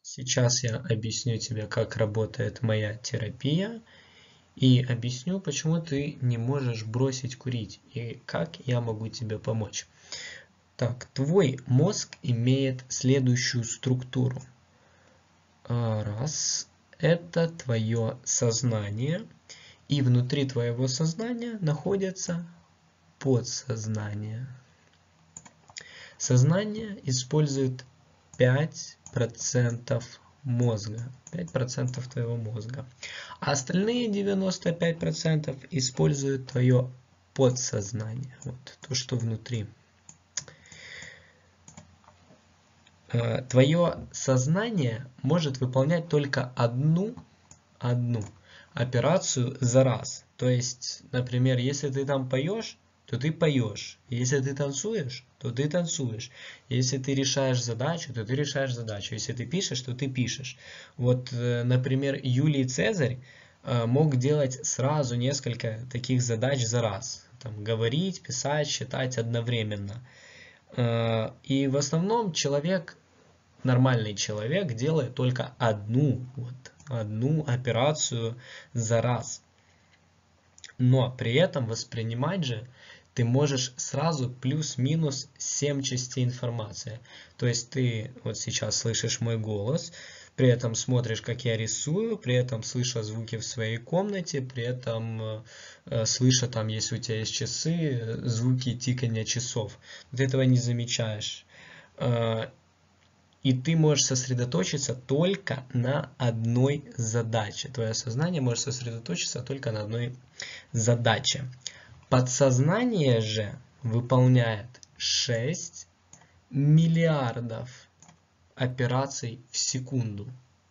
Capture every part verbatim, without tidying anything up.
Сейчас я объясню тебе, как работает моя терапия, и объясню, почему ты не можешь бросить курить, и как я могу тебе помочь. Так, твой мозг имеет следующую структуру. Раз, это твое сознание, и внутри твоего сознания находится подсознание. Сознание использует пять процентов мозга, пять процентов твоего мозга, а остальные девяносто пять процентов используют твое подсознание, вот то, что внутри. Твое сознание может выполнять только одну, одну операцию за раз. То есть, например, если ты там поешь, то ты поешь. Если ты танцуешь, то ты танцуешь. Если ты решаешь задачу, то ты решаешь задачу. Если ты пишешь, то ты пишешь. Вот, например, Юлий Цезарь мог делать сразу несколько таких задач за раз. Там, говорить, писать, считать одновременно. И в основном человек, нормальный человек, делает только одну, вот, одну операцию за раз. Но при этом воспринимать же ты можешь сразу плюс-минус семь частей информации. То есть ты вот сейчас слышишь мой голос, при этом смотришь, как я рисую, при этом слыша звуки в своей комнате, при этом э, слыша, там, если у тебя есть часы, звуки тикания часов. Ты этого не замечаешь. Э, и ты можешь сосредоточиться только на одной задаче. Твое сознание может сосредоточиться только на одной задаче. Подсознание же выполняет шесть миллиардов операций в секунду.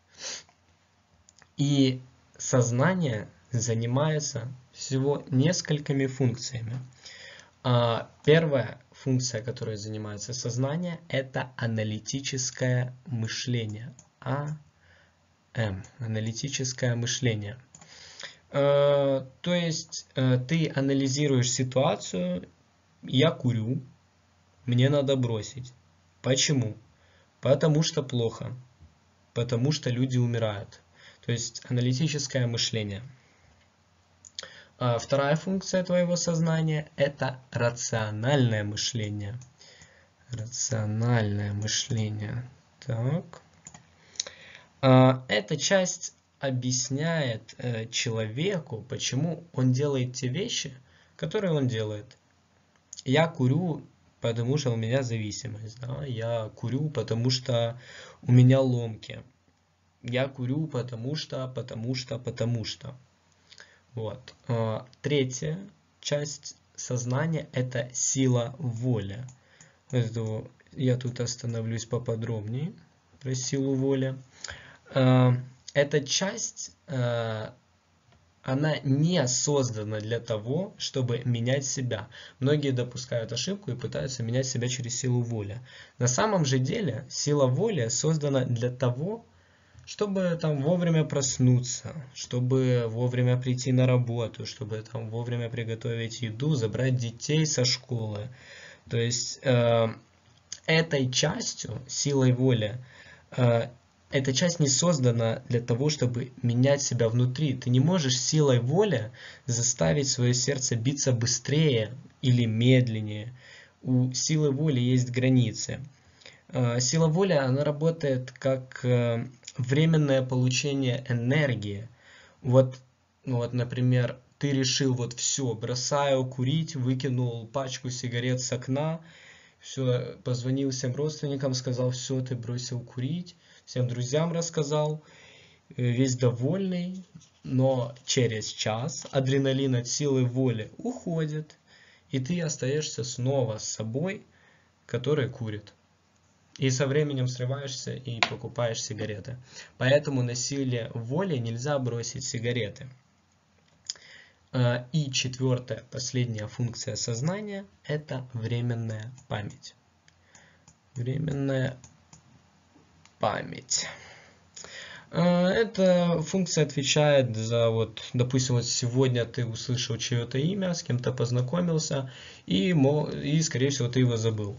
И сознание занимается всего несколькими функциями. Первая функция, которой занимается сознание, это аналитическое мышление. А М. Аналитическое мышление. То есть ты анализируешь ситуацию. Я курю, мне надо бросить. Почему? Потому что плохо. Потому что люди умирают. То есть аналитическое мышление. Вторая функция твоего сознания – это рациональное мышление. Рациональное мышление. Так. Эта часть объясняет человеку, почему он делает те вещи, которые он делает. Я курю, потому что у меня зависимость. Да? Я курю, потому что у меня ломки. Я курю, потому что, потому что, потому что. Вот. Третья часть сознания – это сила воли. Я тут остановлюсь поподробнее про силу воли. Эта часть, она не создана для того, чтобы менять себя. Многие допускают ошибку и пытаются менять себя через силу воли. На самом же деле сила воли создана для того, чтобы там вовремя проснуться, чтобы вовремя прийти на работу, чтобы там вовремя приготовить еду, забрать детей со школы. То есть э, этой частью, силой воли, э, эта часть не создана для того, чтобы менять себя внутри. Ты не можешь силой воли заставить свое сердце биться быстрее или медленнее. У силы воли есть границы. Э, сила воли, она работает как э, временное получение энергии. Вот, вот, например, ты решил, вот все, бросаю курить, выкинул пачку сигарет с окна, все, позвонил всем родственникам, сказал, все, ты бросил курить, всем друзьям рассказал, весь довольный, но через час адреналин от силы воли уходит, и ты остаешься снова с собой, который курит. И со временем срываешься и покупаешь сигареты. Поэтому на силе воли нельзя бросить сигареты. И четвертая, последняя функция сознания – это временная память. Временная память. Эта функция отвечает за, вот, допустим, вот сегодня ты услышал чье-то имя, с кем-то познакомился, и, и, скорее всего, ты его забыл.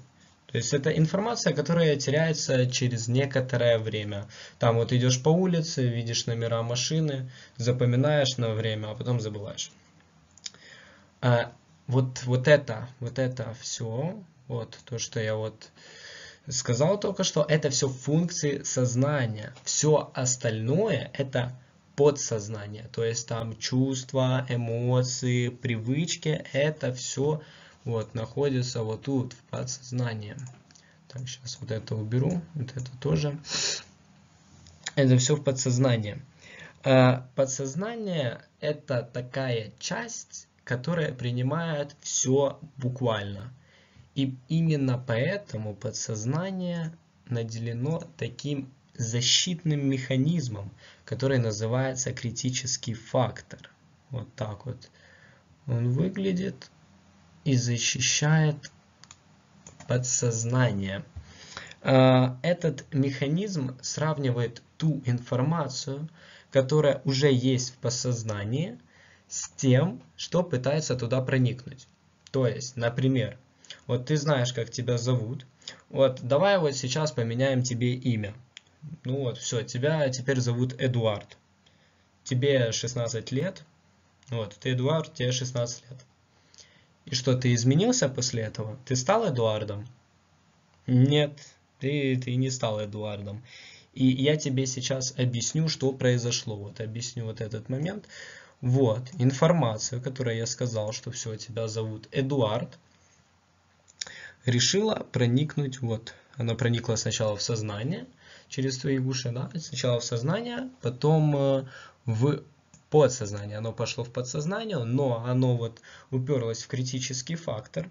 То есть это информация, которая теряется через некоторое время. Там вот идешь по улице, видишь номера машины, запоминаешь на время, а потом забываешь. А вот, вот это, вот это все, вот то, что я вот сказал только что, это все функции сознания. Все остальное это подсознание. То есть там чувства, эмоции, привычки, это все вот находится вот тут, в подсознании. Так, сейчас вот это уберу, вот это тоже. Это все в подсознании. Подсознание это такая часть, которая принимает все буквально. И именно поэтому подсознание наделено таким защитным механизмом, который называется критический фактор. Вот так вот он выглядит и защищает подсознание. Этот механизм сравнивает ту информацию, которая уже есть в подсознании, с тем, что пытается туда проникнуть. То есть, например, вот ты знаешь, как тебя зовут. Вот, давай вот сейчас поменяем тебе имя. Ну вот, все, тебя теперь зовут Эдуард. Тебе шестнадцать лет. Вот, ты Эдуард, тебе шестнадцать лет. И что, ты изменился после этого? Ты стал Эдуардом? Нет, ты, ты не стал Эдуардом. И я тебе сейчас объясню, что произошло. Вот, объясню вот этот момент. Вот, информацию, которую я сказал, что все, тебя зовут Эдуард, решила проникнуть, вот, она проникла сначала в сознание, через твои уши, да, сначала в сознание, потом в подсознание. Оно пошло в подсознание, но оно вот уперлось в критический фактор.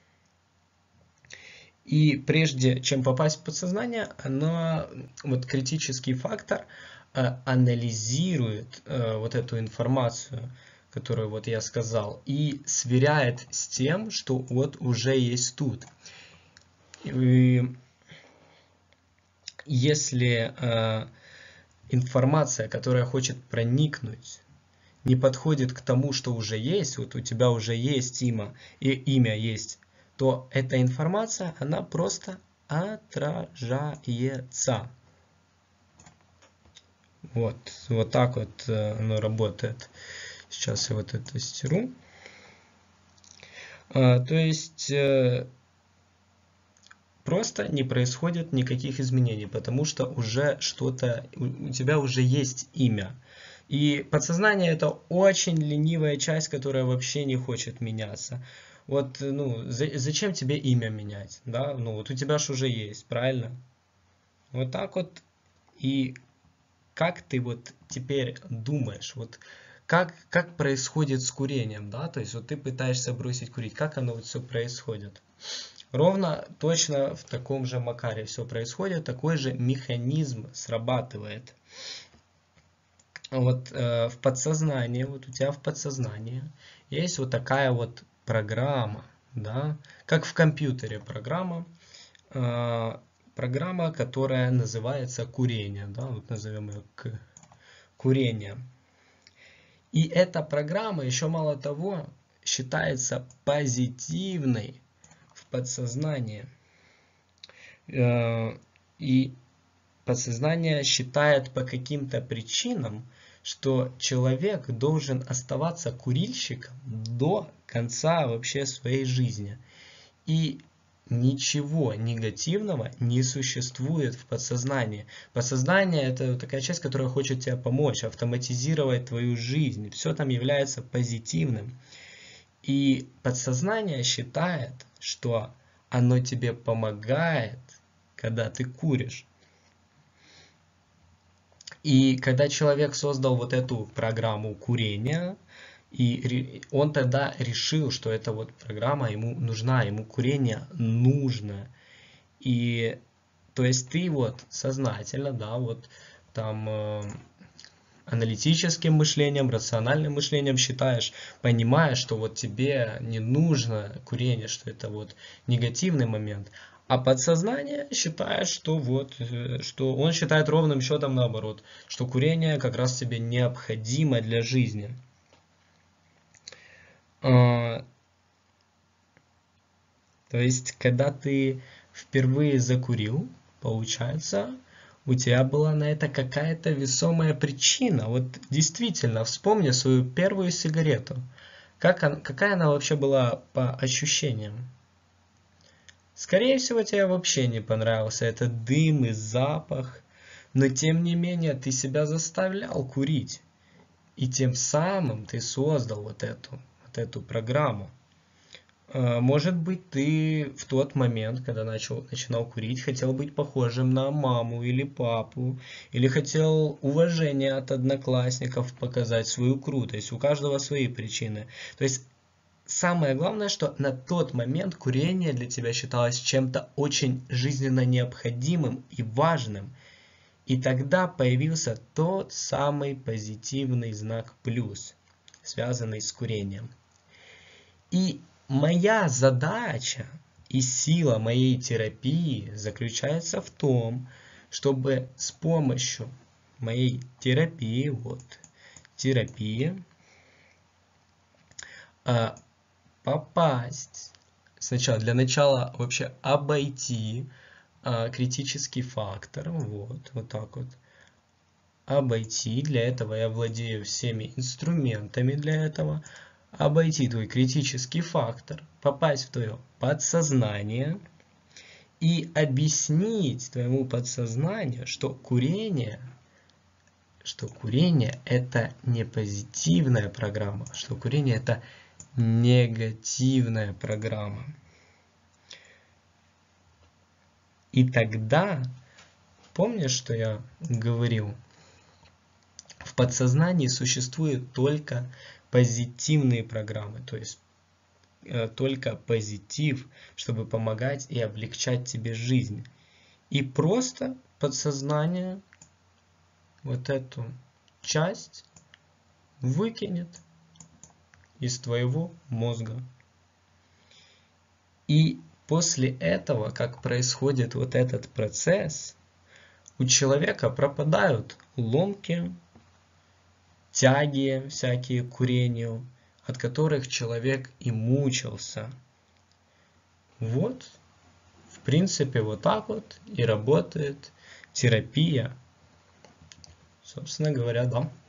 И прежде чем попасть в подсознание, оно, вот критический фактор анализирует вот эту информацию, которую вот я сказал, и сверяет с тем, что вот уже есть тут. И если э, информация, которая хочет проникнуть, не подходит к тому, что уже есть, вот у тебя уже есть имя, и имя есть, то эта информация, она просто отражается. Вот, вот так вот оно работает. Сейчас я вот это стеру. А, то есть просто не происходит никаких изменений, потому что уже что-то, у тебя уже есть имя. И подсознание это очень ленивая часть, которая вообще не хочет меняться. Вот, ну, за, зачем тебе имя менять, да? Ну, вот у тебя же уже есть, правильно? Вот так вот. И как ты вот теперь думаешь, вот как, как происходит с курением, да? То есть вот ты пытаешься бросить курить, как оно вот все происходит? Ровно точно в таком же макаре все происходит, такой же механизм срабатывает. Вот э, в подсознании, вот у тебя в подсознании есть вот такая вот программа, да, как в компьютере программа, э, программа, которая называется курение, да, вот назовем ее к курение. И эта программа еще мало того считается позитивной в подсознании. Э, и подсознание считает по каким-то причинам, что человек должен оставаться курильщиком до конца вообще своей жизни. И ничего негативного не существует в подсознании. Подсознание это такая часть, которая хочет тебе помочь, автоматизировать твою жизнь. Все там является позитивным. И подсознание считает, что оно тебе помогает, когда ты куришь. И когда человек создал вот эту программу курения, и он тогда решил, что эта вот программа ему нужна, ему курение нужно. И то есть ты вот сознательно, да, вот там э, аналитическим мышлением, рациональным мышлением считаешь, понимаешь, что вот тебе не нужно курение, что это вот негативный момент. А подсознание считает, что вот, что он считает ровным счетом наоборот, что курение как раз тебе необходимо для жизни. То есть, когда ты впервые закурил, получается, у тебя была на это какая-то весомая причина. Вот действительно, вспомни свою первую сигарету. Как она, какая она вообще была по ощущениям? Скорее всего, тебе вообще не понравился этот дым и запах, но тем не менее ты себя заставлял курить. И тем самым ты создал вот эту, вот эту программу. Может быть, ты в тот момент, когда начал, начинал курить, хотел быть похожим на маму или папу, или хотел уважение от одноклассников показать, свою крутость. У каждого свои причины. То есть самое главное, что на тот момент курение для тебя считалось чем-то очень жизненно необходимым и важным. И тогда появился тот самый позитивный знак плюс, связанный с курением. И моя задача и сила моей терапии заключается в том, чтобы с помощью моей терапии, вот, терапии, попасть, сначала для начала вообще обойти критический фактор, вот, вот так вот, обойти, для этого я владею всеми инструментами для этого, обойти твой критический фактор, попасть в твое подсознание и объяснить твоему подсознанию, что курение, что курение это не позитивная программа, что курение это негативная программа. И тогда, помнишь, что я говорил, в подсознании существует только позитивные программы, то есть э, только позитив, чтобы помогать и облегчать тебе жизнь. И просто подсознание вот эту часть выкинет из твоего мозга. И после этого, как происходит вот этот процесс, у человека пропадают ломки, тяги всякие к курению, от которых человек и мучился. Вот, в принципе, вот так вот и работает терапия. Собственно говоря, да.